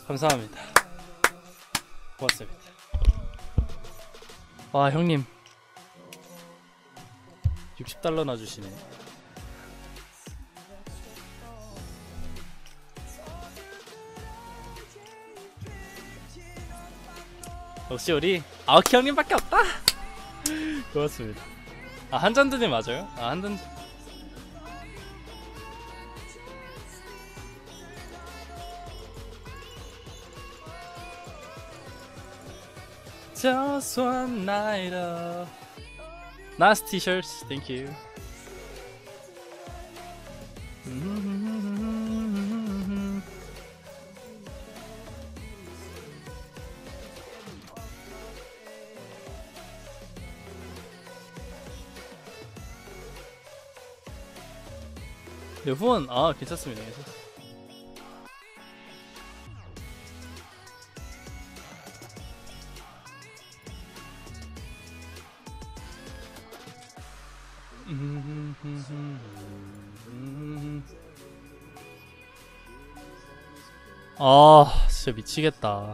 감사합니다. 고맙습니다. 와 형님 60달러나 주시네. 역시 우리 아오키 형님밖에 없다. 고맙습니다. 아 한잔드님 맞아요? 아 한잔드 Just one night of nice t-shirts, thank you. 네, 후원 아 괜찮습니다. 괜찮습니다. 아 진짜 미치겠다.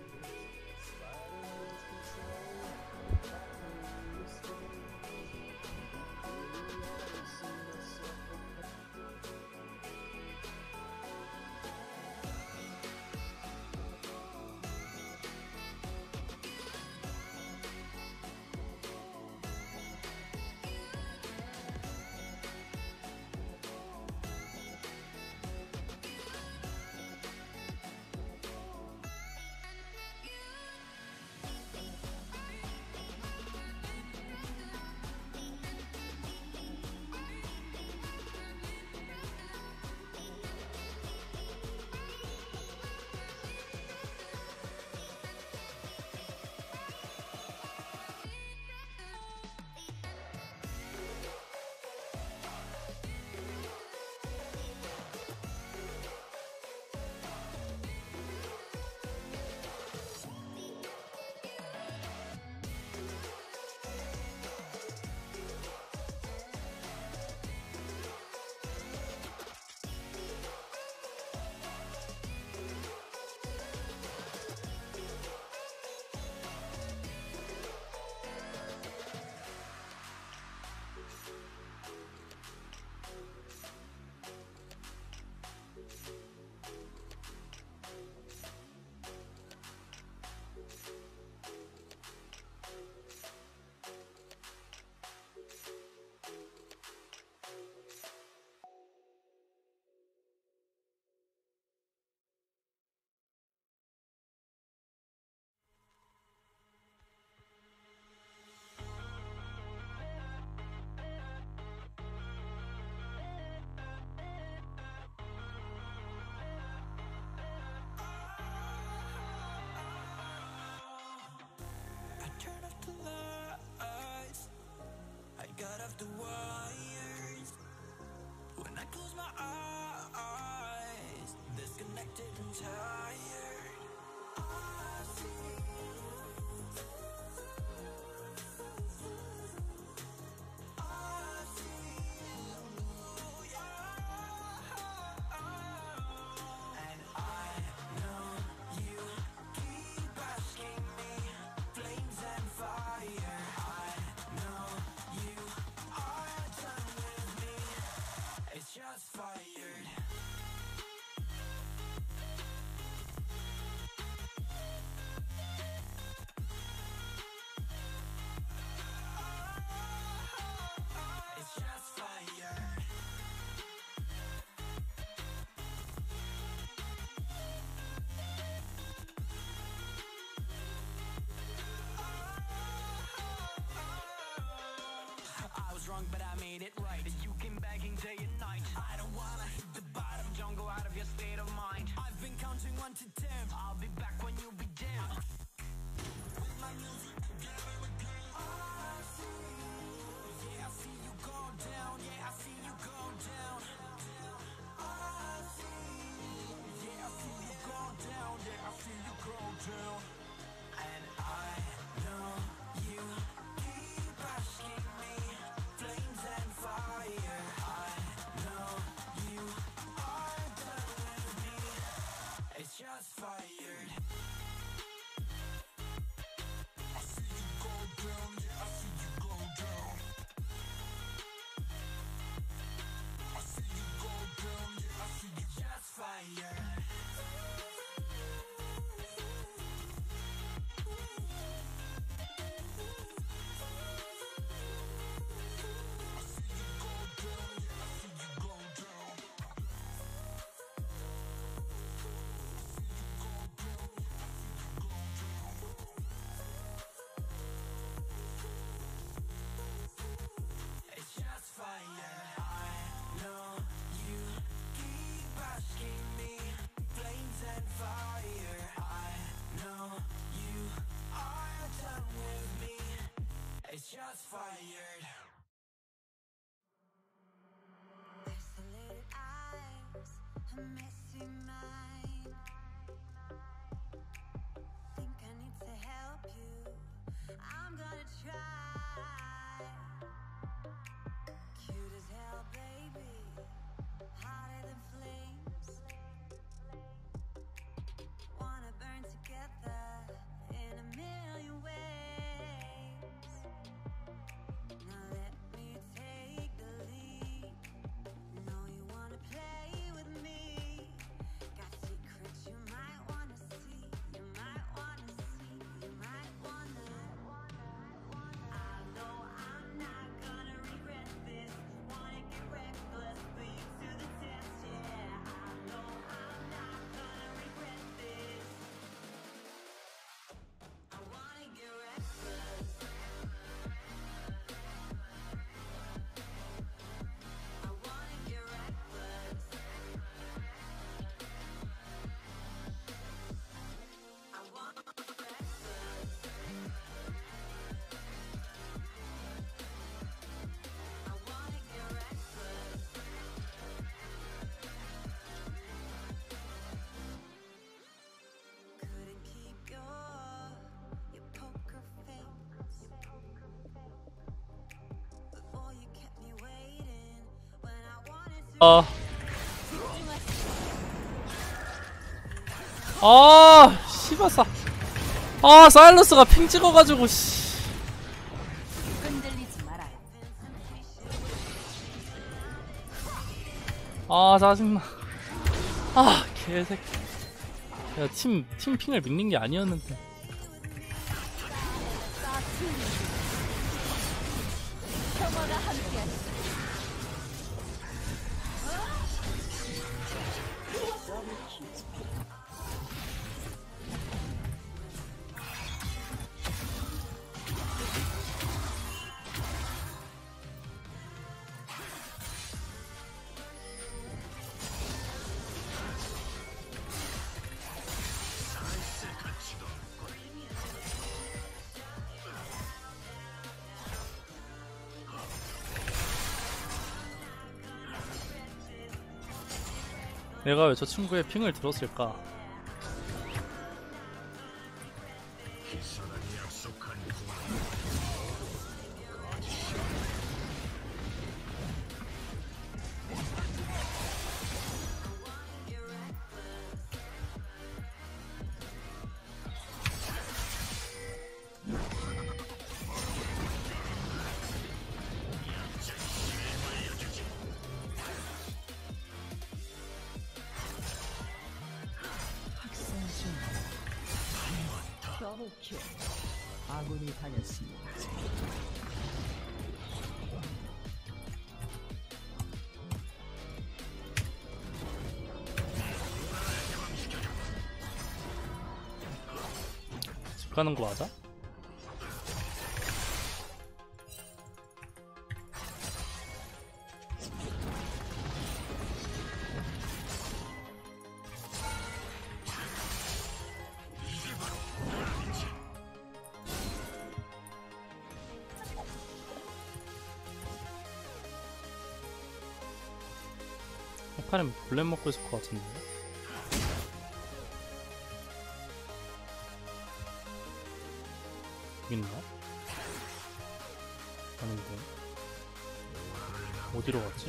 Got off the wires when I close my eyes, disconnected and tired. I see and I know you keep asking me, flames and fire. I know you are done with me. It's just fired. It's just fired. I was wrong, but I made it right. You came begging day and night. I don't wanna hit the bottom. Don't go out of your state of mind. I've been counting 1 to 10. I'll be back when you be down. With my music together again. I see, yeah, I see you go down. Yeah, I see you go down. I see, yeah, I see you go down. Yeah, I see you go down. And I know you keep asking me, flames and fire. I know you are done with me. It's just fire. fired. I see you go down, yeah, I see you go down. I see you go down, yeah, I see you just fired. It's just fired. Isolated eyes, a messy mind. Think I need to help you. I'm gonna try. Cute as hell, baby. Hotter than flames. Wanna burn together in a million ways. 씨바사. 사일러스가 핑 찍어가지고 씨. 짜증나. 개새끼. 야, 팀 핑을 믿는 게 아니었는데. 내가 왜 저 친구의 핑을 들었을까? 아군이 당했습니다. 집 가는 거 맞아? 카렌 블랙 먹고 있을 것 같은데. 여기 있나? 아닌데. 어디로 갔지?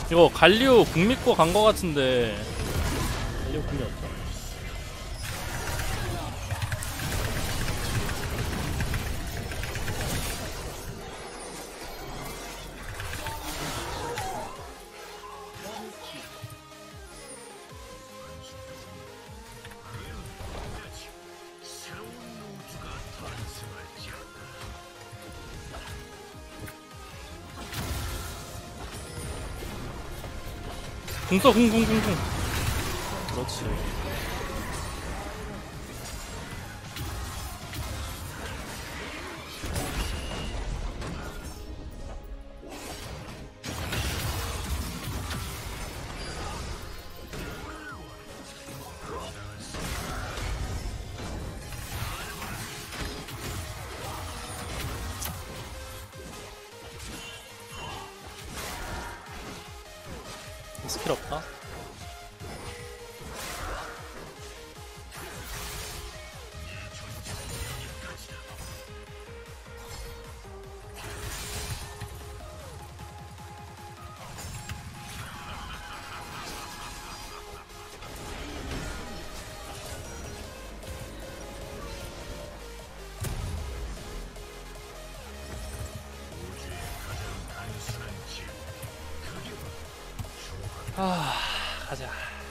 이거 갈리오 궁 믿고 간 거 같은데 갈리오 궁이 없다. 궁 써, 궁. 그렇지. 스킬 없다. 가자.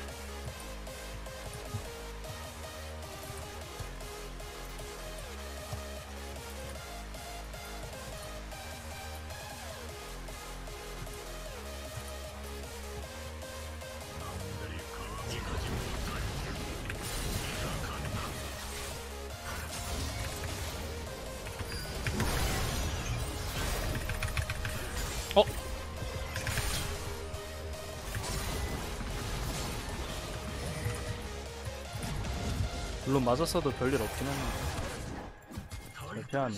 물론 맞았어도 별일 없긴 한데 대패하네.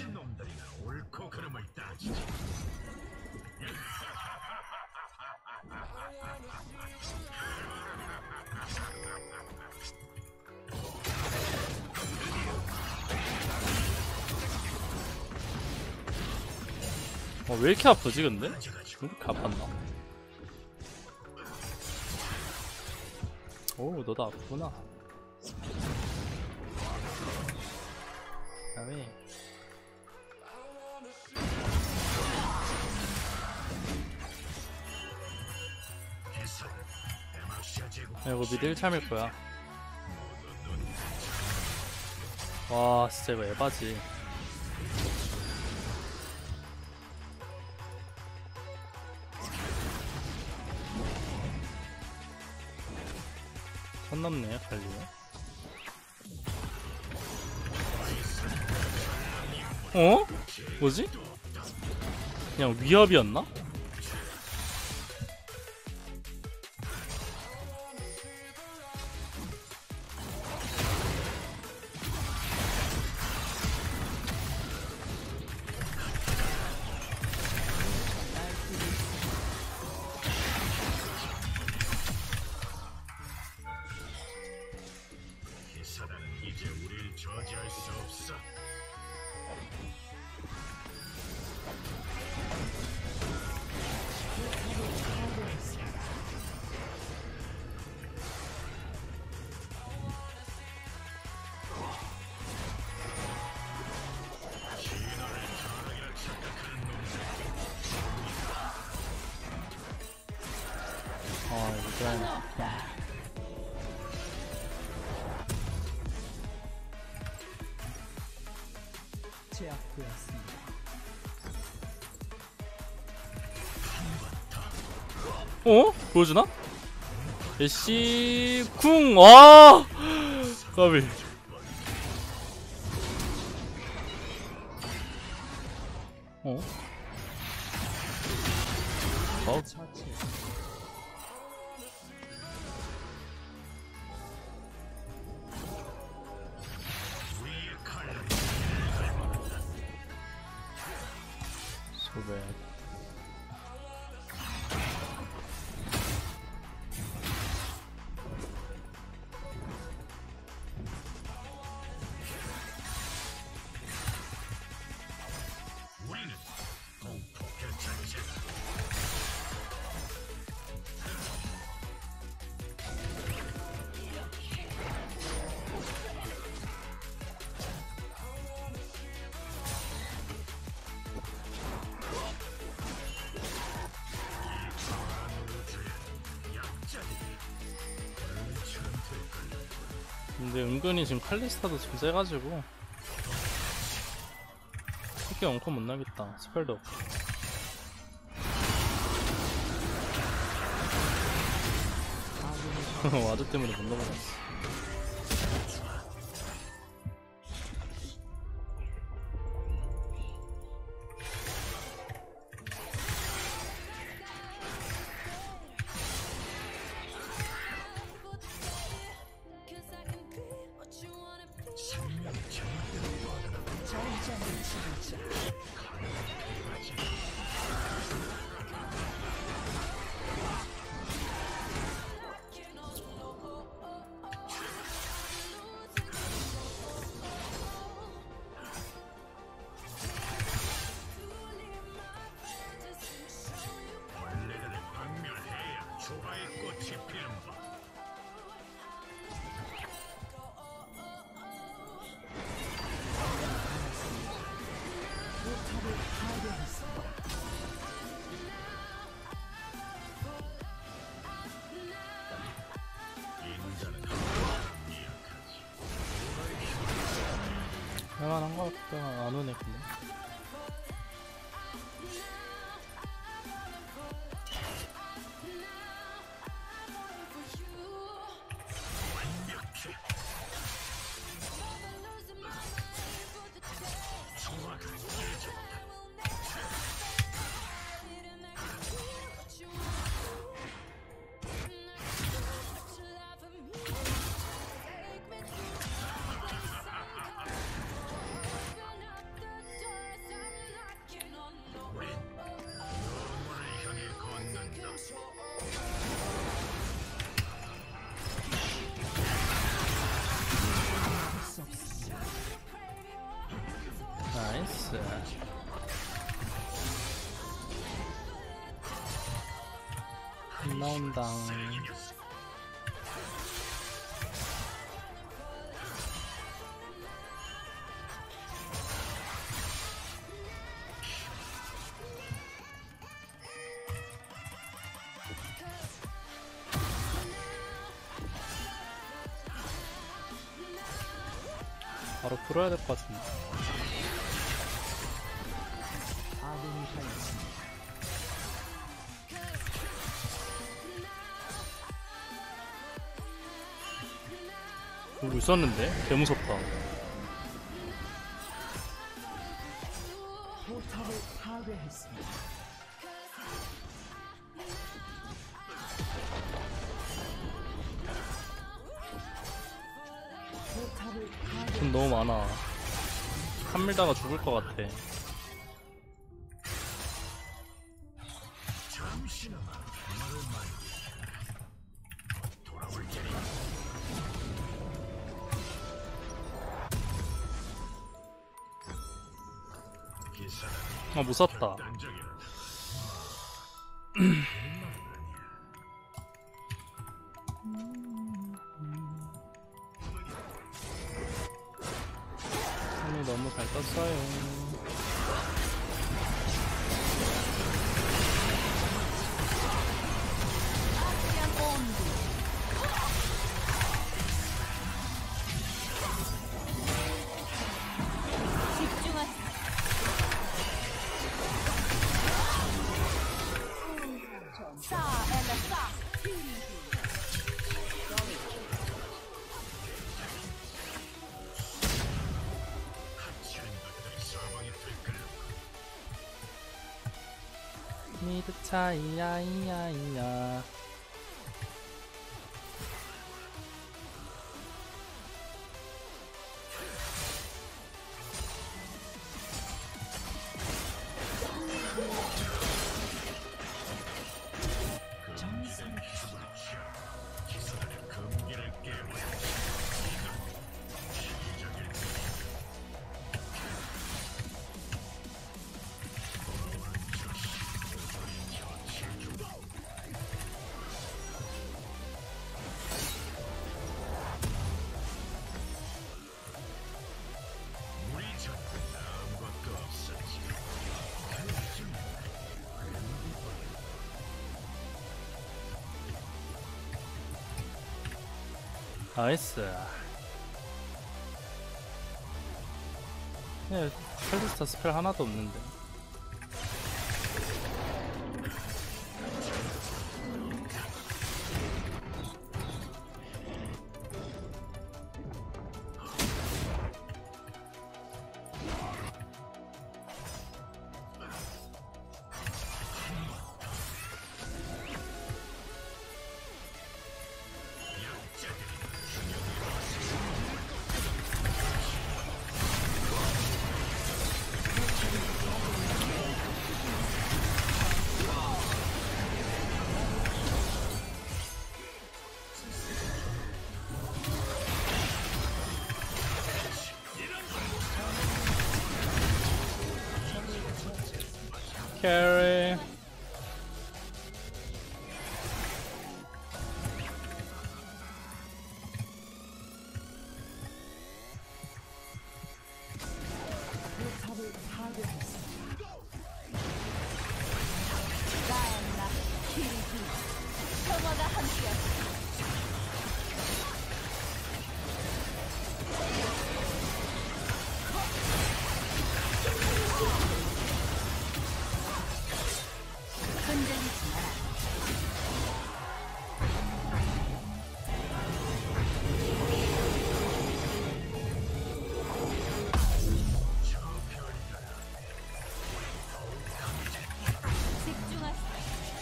왜 이렇게 아프지 근데? 왜 이렇게 아팠나? 오, 너도 아프구나. 그다음에 이거 미드 1참일 거야. 와, 진짜 이거 에바지. 선 넘네, 갈리오. 어? 뭐지? 그냥 위협이었나? 이제 우릴 저지할 수 없어. 이거 제압되었습니다. 보여주나? 애쉬 쿵! 와! 까비. 처치. 소배. 근데 은근히 지금 칼리스타도 좀 세가지고 쉽게 엉커 못 나겠다. 스펠도 없고. 와드 때문에 못 넘어갔어. 벌레들을 박멸해야 조화의 꽃이 피는 법. 인간은 미약하지. 할만한 거 같다. 안 오네 근데. 영원을 향해 걷는다. 나이스. 나온다. 바로 풀어야 될 것 같은데. 아군이 당했습니다. 보고 있었는데? 개무섭다. 포탑을 파괴했습니다. 포탑을 파괴. 돈 너무 많아. 한밀다가 죽을 것 같아. 잠시나마 말을 말게. 돌아올 테니. 기사는 아, 못 샀다. 단적이라. 손이 너무 잘 떴어요. 하찮은 것들이 사방에 들끓는 미드 차이야 이야 이야. 금기된 힘을 취하 기사들의 금기를 깨워. 시기적일 우리 전부 아무것도 없었지. 나이스. 네, 칼리스타 스펠 하나도 없는데. 캐리. 포탑을 파괴했습니다. 나였나 길이 평화가 함께하시 흔들리지 마라. 집중하세요.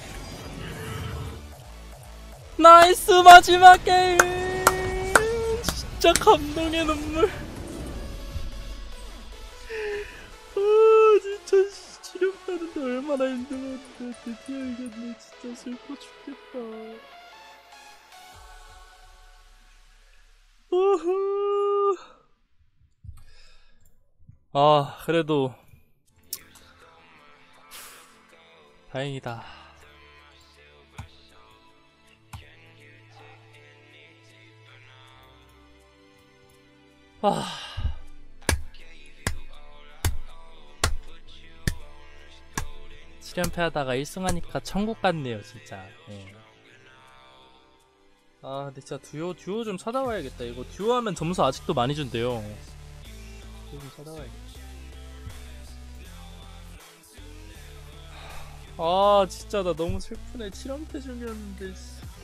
나이스 마지막 게임. 진짜 감동의 눈물. 진짜 치료하는데 얼마나 힘들었는데 드디어 이겼네. 진짜 슬퍼 죽겠다. 우후. 아 그래도 다행이다. 아 7연패 하다가 1승 하니까 천국 같네요 진짜. 예. 아 근데 진짜 듀오 좀 찾아와야겠다. 이거 듀오 하면 점수 아직도 많이 준대요. 듀오 좀 찾아와야겠다. 아 진짜 나 너무 슬프네. 7연패 중이었는데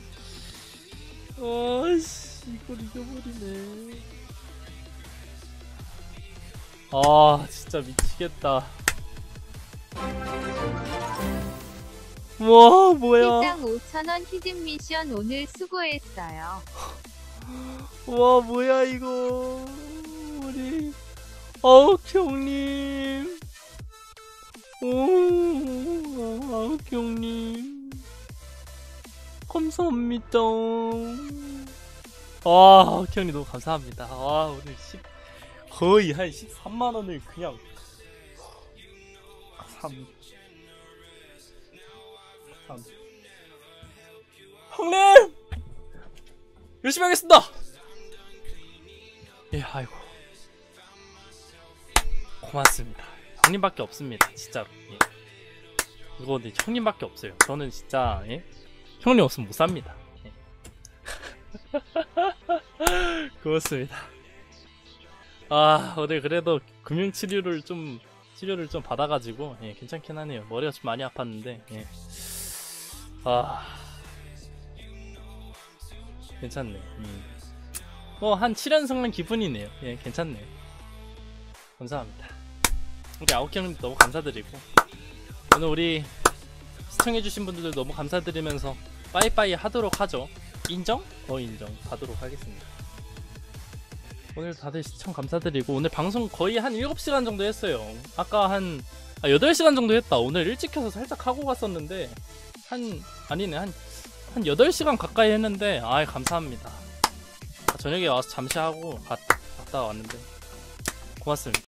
아씨 이걸 이겨버리네. 아 진짜 미치겠다. 와 뭐야. 일당 5,000원 히든 미션 오늘 수고했어요. 와 뭐야 이거. 우리 형님. 오 형님 감사합니다. 아 형님 너무 감사합니다. 아 오늘 거의 한 13만원을 그냥 감사합니다. 형님! 열심히 하겠습니다! 예, 아이고. 고맙습니다. 형님밖에 없습니다, 진짜로. 예. 이거 근데 형님밖에 없어요. 저는 진짜, 예? 형님 없으면 못 삽니다. 예. 고맙습니다. 아, 오늘 그래도 금융치료를 좀 받아가지고, 예, 괜찮긴 하네요. 머리가 좀 많이 아팠는데, 예. 아. 괜찮네. 뭐 한 7연승만 기분이네요. 예, 괜찮네요. 감사합니다. 우리 아홉형님 너무 감사드리고 오늘 우리 시청해주신 분들도 너무 감사드리면서 빠이빠이 하도록 하죠. 인정? 인정 받도록 하겠습니다. 오늘 다들 시청 감사드리고 오늘 방송 거의 한 7시간 정도 했어요. 아까 한 8시간 정도 했다. 오늘 일찍 켜서 살짝 하고 갔었는데 한 8시간 가까이 했는데 감사합니다. 저녁에 와서 잠시 하고 갔다 왔는데 고맙습니다.